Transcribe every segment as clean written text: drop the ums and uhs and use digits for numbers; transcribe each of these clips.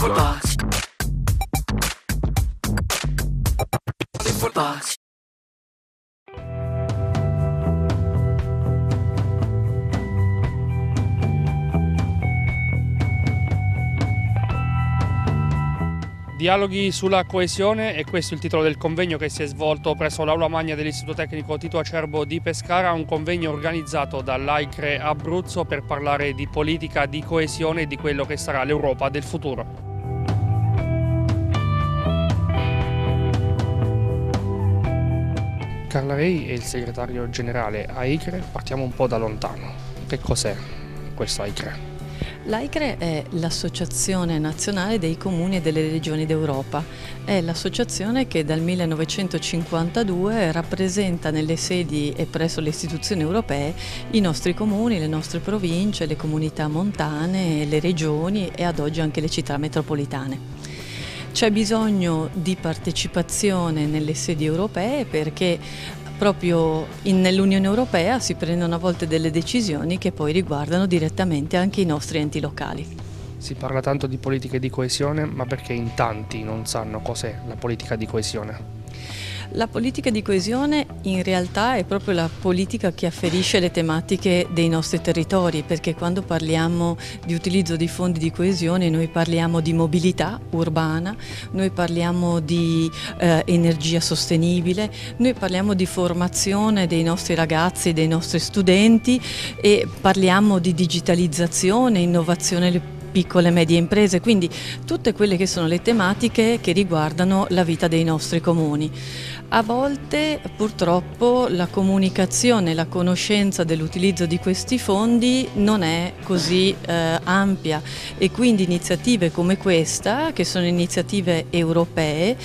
Box. Box. Dialoghi sulla coesione, e questo è il titolo del convegno che si è svolto presso l'Aula Magna dell'Istituto Tecnico Tito Acerbo di Pescara, un convegno organizzato dall'AICRE Abruzzo per parlare di politica di coesione e di quello che sarà l'Europa del futuro. Carla Rei è il segretario generale AICRE. Partiamo un po' da lontano. Che cos'è questo AICRE? L'AICRE è l'Associazione Nazionale dei Comuni e delle Regioni d'Europa. È l'associazione che dal 1952 rappresenta nelle sedi e presso le istituzioni europee i nostri comuni, le nostre province, le comunità montane, le regioni e ad oggi anche le città metropolitane. C'è bisogno di partecipazione nelle sedi europee perché proprio nell'Unione Europea si prendono a volte delle decisioni che poi riguardano direttamente anche i nostri enti locali. Si parla tanto di politiche di coesione, ma perché in tanti non sanno cos'è la politica di coesione? La politica di coesione in realtà è proprio la politica che afferisce le tematiche dei nostri territori, perché quando parliamo di utilizzo di fondi di coesione noi parliamo di mobilità urbana, noi parliamo di energia sostenibile, noi parliamo di formazione dei nostri ragazzi, dei nostri studenti e parliamo di digitalizzazione, innovazione delle piccole e medie imprese, quindi tutte quelle che sono le tematiche che riguardano la vita dei nostri comuni. A volte purtroppo la comunicazione, la conoscenza dell'utilizzo di questi fondi non è così ampia e quindi iniziative come questa, che sono iniziative europee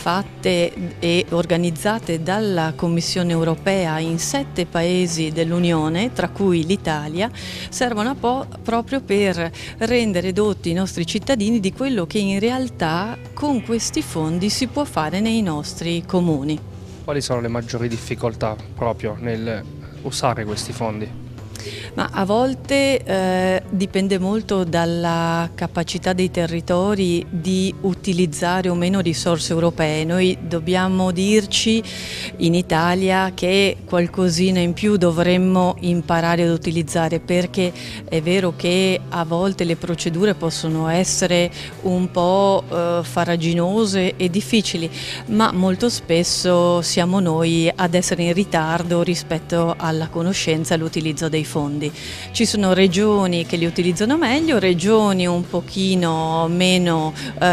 fatte e organizzate dalla Commissione europea in 7 paesi dell'Unione, tra cui l'Italia, servono proprio per rendere dotti i nostri cittadini di quello che in realtà con questi fondi si può fare nei nostri comuni. Quali sono le maggiori difficoltà proprio nel usare questi fondi? Ma a volte dipende molto dalla capacità dei territori di utilizzare o meno risorse europee. Noi dobbiamo dirci in Italia che qualcosina in più dovremmo imparare ad utilizzare, perché è vero che a volte le procedure possono essere un po' farraginose e difficili, ma molto spesso siamo noi ad essere in ritardo rispetto alla conoscenza e all'utilizzo dei fondi. Ci sono regioni che li utilizzano meglio, regioni un pochino meno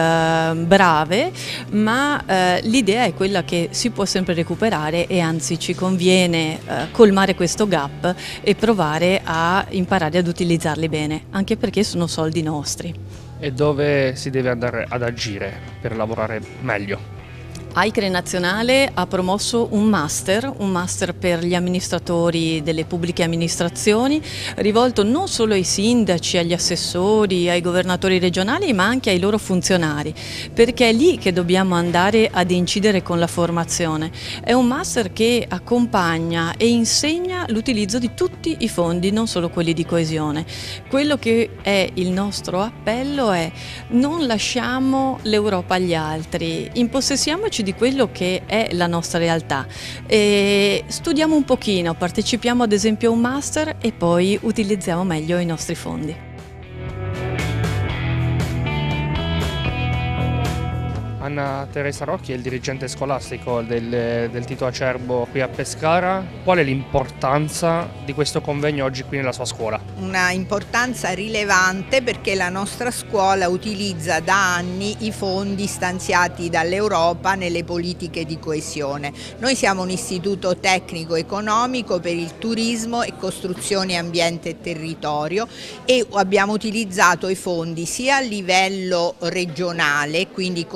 brave, ma l'idea è quella che si può sempre recuperare e anzi ci conviene colmare questo gap e provare a imparare ad utilizzarli bene, anche perché sono soldi nostri. E dove si deve andare ad agire per lavorare meglio? AICRE Nazionale ha promosso un master per gli amministratori delle pubbliche amministrazioni, rivolto non solo ai sindaci, agli assessori, ai governatori regionali, ma anche ai loro funzionari, perché è lì che dobbiamo andare ad incidere con la formazione. È un master che accompagna e insegna l'utilizzo di tutti i fondi, non solo quelli di coesione. Quello che è il nostro appello è: non lasciamo l'Europa agli altri, impossessiamoci di quello che è la nostra realtà. Studiamo un pochino, partecipiamo ad esempio a un master e poi utilizziamo meglio i nostri fondi. Anna Teresa Rocchi è il dirigente scolastico del Tito Acerbo qui a Pescara. Qual è l'importanza di questo convegno oggi qui nella sua scuola? Una importanza rilevante perché la nostra scuola utilizza da anni i fondi stanziati dall'Europa nelle politiche di coesione. Noi siamo un istituto tecnico economico per il turismo e costruzione, ambiente e territorio e abbiamo utilizzato i fondi sia a livello regionale, quindi con i poli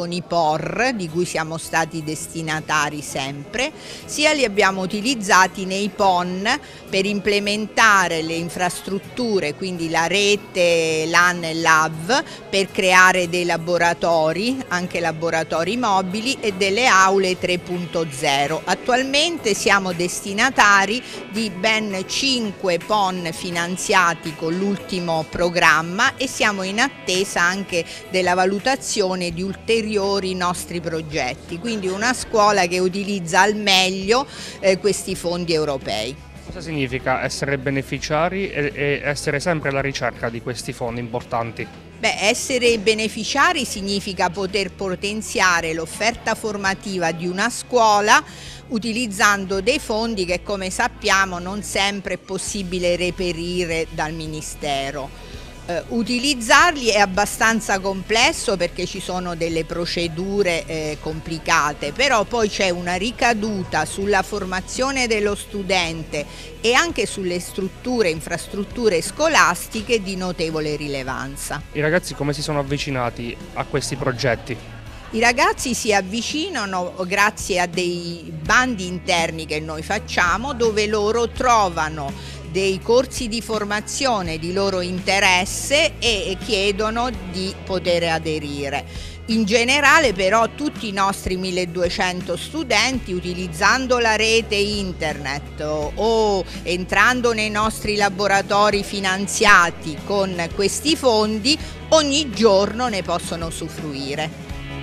POR, di cui siamo stati destinatari sempre, sia li abbiamo utilizzati nei PON per implementare le infrastrutture, quindi la rete LAN e LAV, per creare dei laboratori, anche laboratori mobili, e delle aule 3.0. Attualmente siamo destinatari di ben 5 PON finanziati con l'ultimo programma e siamo in attesa anche della valutazione di ulteriori nostri progetti, quindi una scuola che utilizza al meglio questi fondi europei. Cosa significa essere beneficiari e essere sempre alla ricerca di questi fondi importanti? Essere beneficiari significa poter potenziare l'offerta formativa di una scuola utilizzando dei fondi che, come sappiamo, non sempre è possibile reperire dal Ministero. Utilizzarli è abbastanza complesso perché ci sono delle procedure complicate, però poi c'è una ricaduta sulla formazione dello studente e anche sulle infrastrutture scolastiche di notevole rilevanza. I ragazzi come si sono avvicinati a questi progetti? I ragazzi si avvicinano grazie a dei bandi interni che noi facciamo, dove loro trovano dei corsi di formazione di loro interesse e chiedono di poter aderire. In generale però tutti i nostri 1200 studenti, utilizzando la rete internet o entrando nei nostri laboratori finanziati con questi fondi, ogni giorno ne possono usufruire.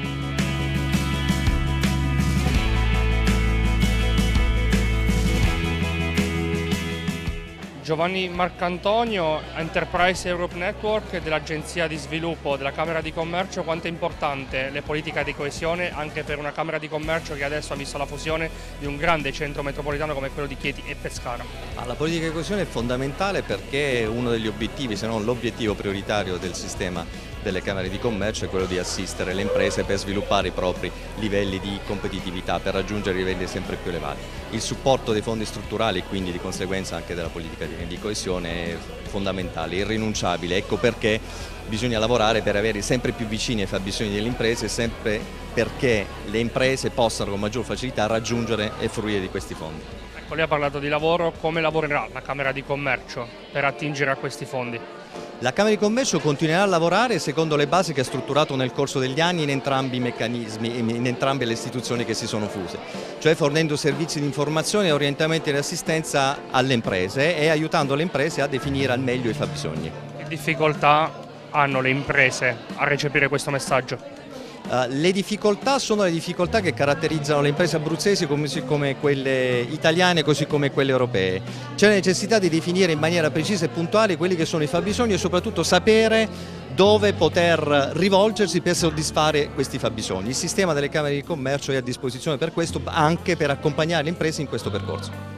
Giovanni Marcantonio, Enterprise Europe Network dell'Agenzia di Sviluppo della Camera di Commercio. Quanto è importante le politiche di coesione anche per una Camera di Commercio che adesso ha visto la fusione di un grande centro metropolitano come quello di Chieti e Pescara? La politica di coesione è fondamentale perché uno degli obiettivi, se non l'obiettivo prioritario del sistema delle Camere di Commercio è quello di assistere le imprese per sviluppare i propri livelli di competitività, per raggiungere livelli sempre più elevati. Il supporto dei fondi strutturali e quindi di conseguenza anche della politica di coesione è fondamentale, irrinunciabile. Ecco perché bisogna lavorare per avere sempre più vicini ai fabbisogni delle imprese, sempre perché le imprese possano con maggior facilità raggiungere e fruire di questi fondi. Ecco, lei ha parlato di lavoro, come lavorerà la Camera di Commercio per attingere a questi fondi? La Camera di Commercio continuerà a lavorare secondo le basi che ha strutturato nel corso degli anni in entrambi i meccanismi, in entrambe le istituzioni che si sono fuse, cioè fornendo servizi di informazione, orientamenti e assistenza alle imprese e aiutando le imprese a definire al meglio i fabbisogni. Che difficoltà hanno le imprese a recepire questo messaggio? Le difficoltà sono le difficoltà che caratterizzano le imprese abruzzesi così come quelle italiane, così come quelle europee. C'è la necessità di definire in maniera precisa e puntuale quelli che sono i fabbisogni e soprattutto sapere dove poter rivolgersi per soddisfare questi fabbisogni. Il sistema delle Camere di Commercio è a disposizione per questo, anche per accompagnare le imprese in questo percorso.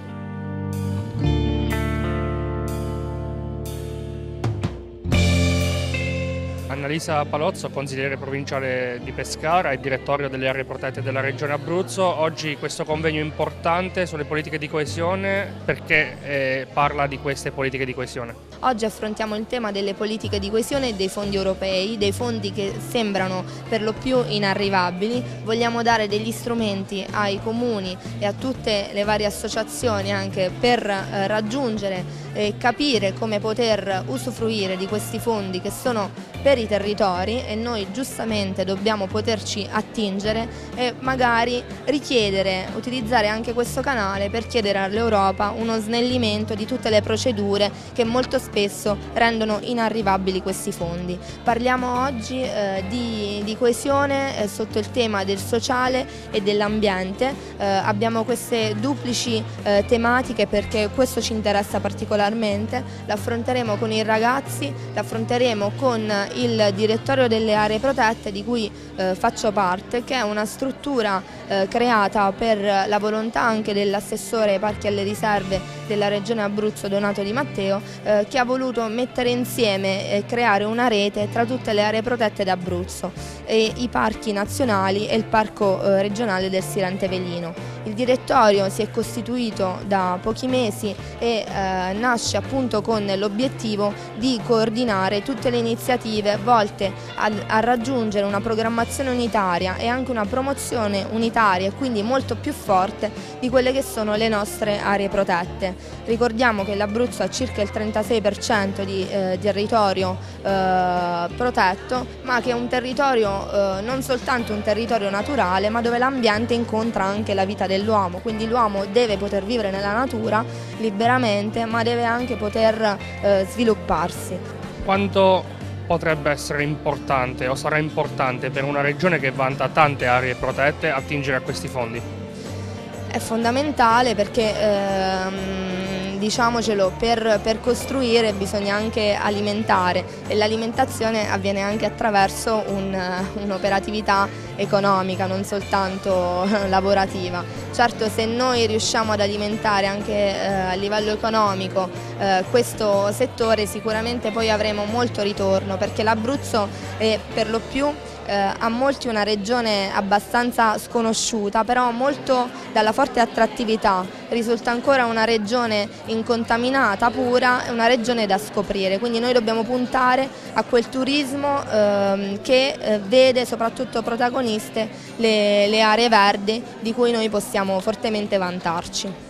Annalisa Palozzo, consigliere provinciale di Pescara e direttorio delle aree protette della Regione Abruzzo. Oggi questo convegno importante sulle politiche di coesione, perché parla di queste politiche di coesione? Oggi affrontiamo il tema delle politiche di coesione e dei fondi europei, dei fondi che sembrano per lo più inarrivabili. Vogliamo dare degli strumenti ai comuni e a tutte le varie associazioni anche per raggiungere e capire come poter usufruire di questi fondi che sono per i territori, e noi giustamente dobbiamo poterci attingere e magari richiedere, utilizzare anche questo canale per chiedere all'Europa uno snellimento di tutte le procedure che molto spesso rendono inarrivabili questi fondi. Parliamo oggi di coesione sotto il tema del sociale e dell'ambiente. Abbiamo queste duplici tematiche perché questo ci interessa particolarmente. L'affronteremo con i ragazzi, l'affronteremo con il direttorio delle aree protette di cui faccio parte, che è una struttura creata per la volontà anche dell'assessore Parchi alle Riserve della Regione Abruzzo Donato Di Matteo, che ha voluto mettere insieme e creare una rete tra tutte le aree protette d'Abruzzo, e i parchi nazionali e il parco regionale del Sirente Velino. Il direttorio si è costituito da pochi mesi e nasce appunto con l'obiettivo di coordinare tutte le iniziative volte a raggiungere una programmazione unitaria e anche una promozione unitaria, e quindi molto più forte di quelle che sono le nostre aree protette. Ricordiamo che l'Abruzzo ha circa il 36% di territorio protetto, ma che è un territorio non soltanto un territorio naturale, ma dove l'ambiente incontra anche la vita dell'uomo, quindi l'uomo deve poter vivere nella natura liberamente, ma deve anche poter svilupparsi. Quanto potrebbe essere importante o sarà importante per una regione che vanta tante aree protette attingere a questi fondi? È fondamentale perché, diciamocelo, per costruire bisogna anche alimentare, e l'alimentazione avviene anche attraverso un'operatività economica, non soltanto lavorativa. Certo, se noi riusciamo ad alimentare anche a livello economico questo settore, sicuramente poi avremo molto ritorno, perché l'Abruzzo è per lo più a molti una regione abbastanza sconosciuta, però molto dalla forte attrattività risulta ancora una regione incontaminata, pura, una regione da scoprire, quindi noi dobbiamo puntare a quel turismo che vede soprattutto protagoniste le aree verdi, di cui noi possiamo fortemente vantarci.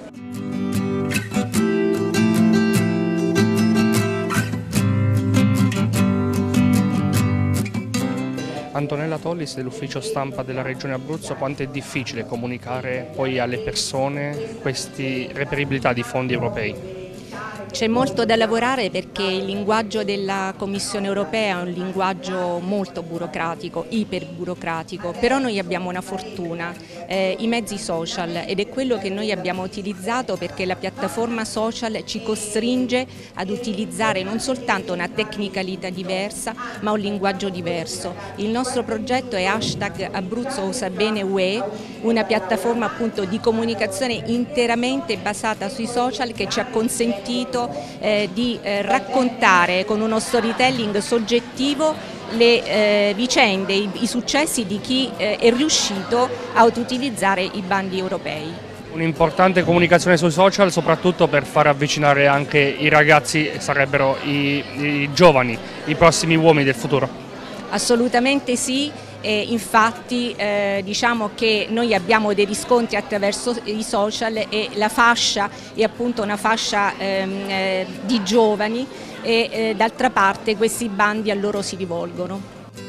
Antonella Tollis dell'ufficio stampa della Regione Abruzzo, quanto è difficile comunicare poi alle persone queste reperibilità di fondi europei? C'è molto da lavorare perché il linguaggio della Commissione europea è un linguaggio molto burocratico, iperburocratico, però noi abbiamo una fortuna, i mezzi social, ed è quello che noi abbiamo utilizzato, perché la piattaforma social ci costringe ad utilizzare non soltanto una tecnicalità diversa, ma un linguaggio diverso. Il nostro progetto è #AbruzzoUsaBeneUE, una piattaforma appunto di comunicazione interamente basata sui social, che ci ha consentito di raccontare con uno storytelling soggettivo le vicende, i successi di chi è riuscito a utilizzare i bandi europei. Un'importante comunicazione sui social, soprattutto per far avvicinare anche i ragazzi, sarebbero i giovani, i prossimi uomini del futuro. Assolutamente sì. Infatti diciamo che noi abbiamo dei riscontri attraverso i social, e la fascia è appunto una fascia di giovani, e d'altra parte questi bandi a loro si rivolgono.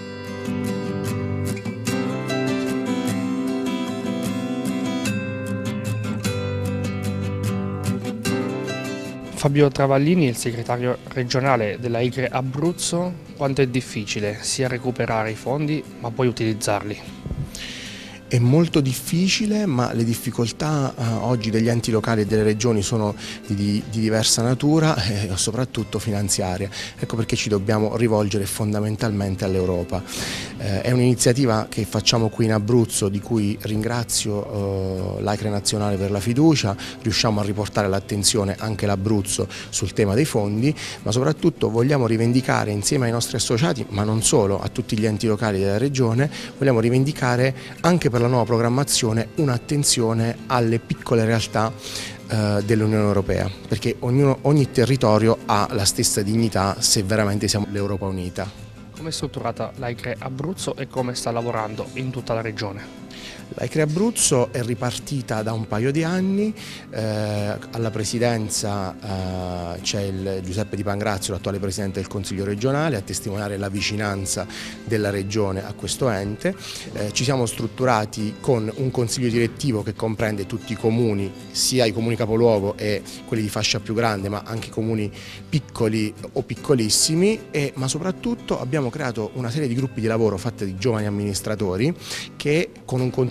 Fabio Travaglini, il segretario regionale della ICRE Abruzzo, quanto è difficile sia recuperare i fondi ma poi utilizzarli? È molto difficile, ma le difficoltà oggi degli enti locali e delle regioni sono di diversa natura e soprattutto finanziaria. Ecco perché ci dobbiamo rivolgere fondamentalmente all'Europa. È un'iniziativa che facciamo qui in Abruzzo, di cui ringrazio l'AICRE nazionale per la fiducia. Riusciamo a riportare l'attenzione anche l'Abruzzo sul tema dei fondi, ma soprattutto vogliamo rivendicare insieme ai nostri associati, ma non solo, a tutti gli enti locali della regione, vogliamo rivendicare anche per la nuova programmazione un'attenzione alle piccole realtà dell'Unione Europea, perché ogni territorio ha la stessa dignità se veramente siamo l'Europa unita. Come è strutturata l'AICRE Abruzzo e come sta lavorando in tutta la regione? L'AICRE Abruzzo è ripartita da un paio di anni, alla presidenza c'è il Giuseppe Di Pangrazio, l'attuale presidente del Consiglio regionale, a testimoniare la vicinanza della regione a questo ente. Ci siamo strutturati con un consiglio direttivo che comprende tutti i comuni, sia i comuni capoluogo e quelli di fascia più grande, ma anche i comuni piccoli o piccolissimi, ma soprattutto abbiamo creato una serie di gruppi di lavoro fatti di giovani amministratori che, con un controllo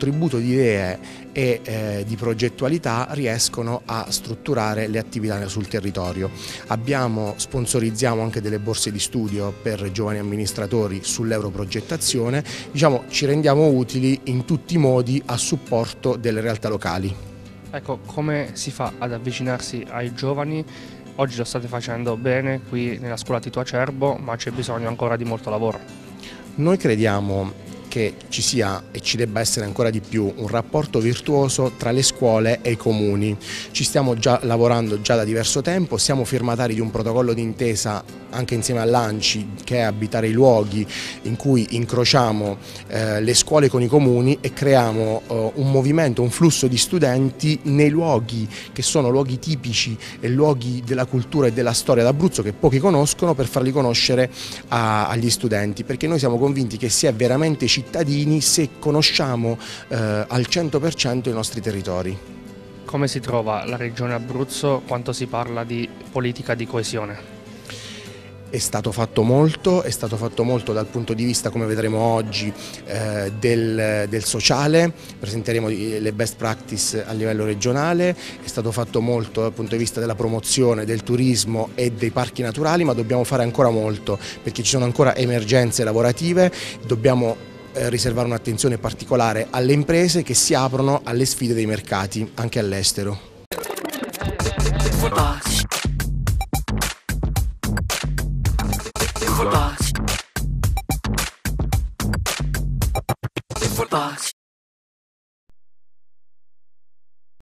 contributo di idee e di progettualità riescono a strutturare le attività sul territorio. Sponsorizziamo anche delle borse di studio per giovani amministratori sull'europrogettazione, ci rendiamo utili in tutti i modi a supporto delle realtà locali. Ecco, come si fa ad avvicinarsi ai giovani? Oggi lo state facendo bene qui nella scuola Tito Acerbo, ma c'è bisogno ancora di molto lavoro. Noi crediamo che ci sia e ci debba essere ancora di più un rapporto virtuoso tra le scuole e i comuni. Ci stiamo già lavorando da diverso tempo, siamo firmatari di un protocollo d'intesa anche insieme all'ANCI, che è Abitare i luoghi, in cui incrociamo le scuole con i comuni e creiamo un movimento, un flusso di studenti nei luoghi che sono luoghi tipici e luoghi della cultura e della storia d'Abruzzo che pochi conoscono, per farli conoscere agli studenti, perché noi siamo convinti che si è veramente cittadini se conosciamo al 100% i nostri territori. Come si trova la regione Abruzzo quando si parla di politica di coesione? È stato fatto molto dal punto di vista, come vedremo oggi, del sociale. Presenteremo le best practice a livello regionale, è stato fatto molto dal punto di vista della promozione del turismo e dei parchi naturali, ma dobbiamo fare ancora molto perché ci sono ancora emergenze lavorative, dobbiamo riservare un'attenzione particolare alle imprese che si aprono alle sfide dei mercati, anche all'estero. Box.